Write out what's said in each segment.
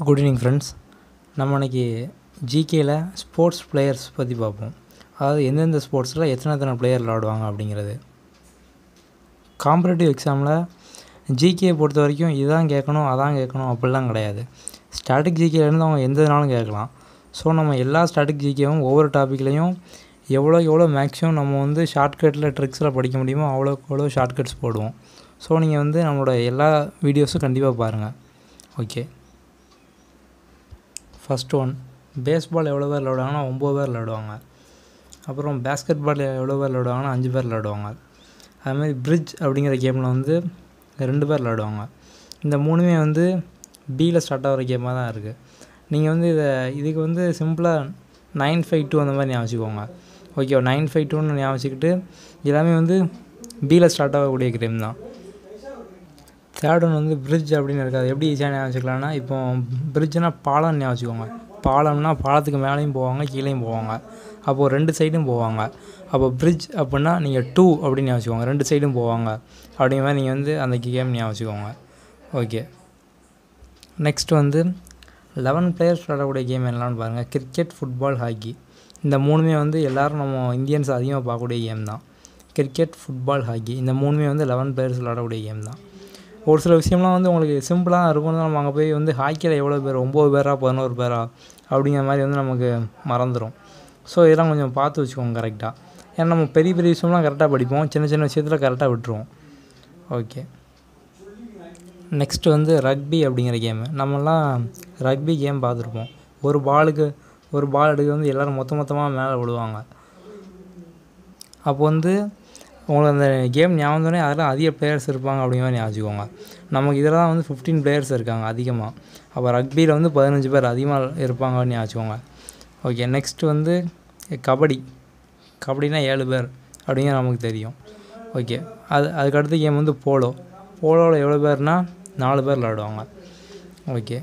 Good evening friends. நம்ம இன்றைக்கி ஜிகேயில் sports players பற்றி பார்ப்போம். அதாவது எந்தெந்த ஸ்போர்ட்ஸில் எத்தனை பிளேயர் விளாடுவாங்க அப்படிங்கிறது. காம்படேட்டிவ் எக்ஸாமில் ஜிகேயை பொறுத்த வரைக்கும் இதான் கேட்கணும் அதான் கேட்கணும் அப்படிலாம் கிடையாது. ஸ்டாட்டிக் ஜிகேலேருந்து அவங்க எந்தனாலும் கேட்கலாம். ஸோ நம்ம எல்லா ஸ்டாட்டிக் ஜிகேவும் ஒவ்வொரு டாப்பிக்லேயும் எவ்வளோ மேக்ஸிமம் நம்ம ஷார்ட்கட்டில் ட்ரிக்ஸில் படிக்க முடியுமோ அவ்வளோ ஷார்ட்கட்ஸ் போடுவோம். ஸோ நீங்கள் நம்மளோட எல்லா வீடியோஸும் கண்டிப்பாக பாருங்கள். ஓகே, ஃபஸ்ட் ஒன், பேஸ்பால் எவ்வளோ பேர் விளாடுவாங்கன்னா 9 பேர் விளாடுவாங்க. அப்புறம் பேஸ்கெட் பால் எவ்வளோ பேர் விளாடுவாங்கன்னா 5 பேர் விளாடுவாங்க. அதுமாதிரி பிரிட்ஜ் அப்படிங்கிற கேமில் 2 பேர் விளாடுவாங்க. இந்த மூணுமே பியில் ஸ்டார்ட் ஆகிற கேமாக தான் இருக்குது. நீங்கள் இதுக்கு சிம்பிளாக 952 அந்த மாதிரி ஞாபகம். ஓகே, 952ன்னு ஞாபகம் வச்சுக்கிட்டு எல்லாமே பியில் ஸ்டார்ட் ஆகக்கூடிய கேம் தான். தேர்ட் ஒன் பிரிட்ஜ் அப்படின்னு இருக்காது. எப்படி ஈஸியாக ஞாபகம் வச்சுக்கலாம்னா, இப்போ பிரிட்ஜ்னால் பாலம்னு ஞாபகம் வச்சுக்கோங்க. பாலம்னா பாலத்துக்கு மேலேயும் போவாங்க கீழேயும் போவாங்க. அப்போது 2 சைடும் போவாங்க. அப்போ பிரிட்ஜ் அப்படின்னா நீங்கள் 2 அப்படின்னு ஞாபகம் வச்சுக்கோங்க. 2 சைடும் போவாங்க அப்படிங்கிற மாதிரி நீங்கள் அந்த கேம் ஞாபகம் வச்சுக்கோங்க. ஓகே, நெக்ஸ்ட் 11 பிளேயர்ஸ் விளாடக்கூடிய கேம் என்னலான்னு பாருங்கள். Cricket, football, hockey. இந்த மூணுமே எல்லோரும் நம்ம இந்தியன்ஸ் அதிகமாக பார்க்கக்கூடிய கேம் தான். கிரிக்கெட், ஃபுட்பால், ஹாக்கி இந்த மூணுமே 11 பிளேயர்ஸ் விளாடக்கூடிய கேம் தான். ஒரு சில விஷயம்லாம் உங்களுக்கு சிம்பிளாக இருக்கும். நம்ம அங்கே போய் ஹாக்கியில் எவ்வளோ பேர், 9 பேரா 11 பேரா அப்படிங்கிற மாதிரி நமக்கு மறந்துடும். ஸோ இதெல்லாம் கொஞ்சம் பார்த்து வச்சுக்கோங்க கரெக்டாக. ஏன்னா நம்ம பெரிய விஷயம்லாம் கரெக்டாக படிப்போம், சின்ன விஷயத்தில் கரெக்டாக விட்டுருவோம். ஓகே, நெக்ஸ்ட்டு ரக்பி அப்படிங்கிற கேமு. நம்மலாம் ரக்பி கேம் பார்த்துருப்போம். ஒரு பால் எடுக்க எல்லோரும் மொத்தமாக மேலே விடுவாங்க. அப்போ உங்களுக்கு அந்த கேம் ஞாபகம்னே அதெல்லாம் அதிக பிளேயர்ஸ் இருப்பாங்க அப்படிங்கிற மாதிரி ஞாபகம். நமக்கு இதில் தான் 15 பிளேயர்ஸ் இருக்காங்க அதிகமாக. அப்போ ரக்பியில் 15 பேர் அதிகமாக இருப்பாங்கன்னு ஞாபகம். ஓகே, நெக்ஸ்ட்டு கபடினா 7 பேர் அப்படிங்கிற நமக்கு தெரியும். ஓகே, அதுக்கடுத்த கேம் போலோவில் எவ்வளோ பேர்னால் 4 பேர் விளாடுவாங்க. ஓகே,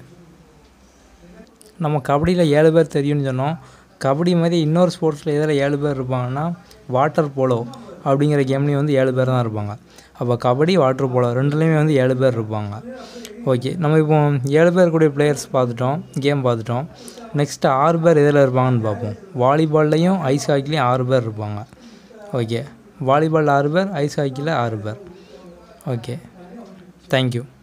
நம்ம கபடியில் 7 பேர் தெரியும்னு சொன்னோம். கபடி மாதிரி இன்னொரு ஸ்போர்ட்ஸில் எதில் 7 பேர் இருப்பாங்கன்னா வாட்டர் போலோ அப்படிங்கிற கேம்லேயும் 7 பேர் தான் இருப்பாங்க. அப்போ கபடி, வாட்டர் போலோ ரெண்டுலேயுமே 7 பேர் இருப்பாங்க. ஓகே, நம்ம இப்போ 7 பேர் கூடிய பிளேயர்ஸ் பார்த்துட்டோம், கேம் பார்த்துட்டோம். நெக்ஸ்ட்டு 6 பேர் எதில் இருப்பாங்கன்னு பார்ப்போம். வாலிபால்லையும் ஐஸ் ஹாக்கிலையும் 6 பேர் இருப்பாங்க. ஓகே, வாலிபால் 6 பேர், ஐஸ் ஹாக்கியில் 6 பேர். Okay, thank you.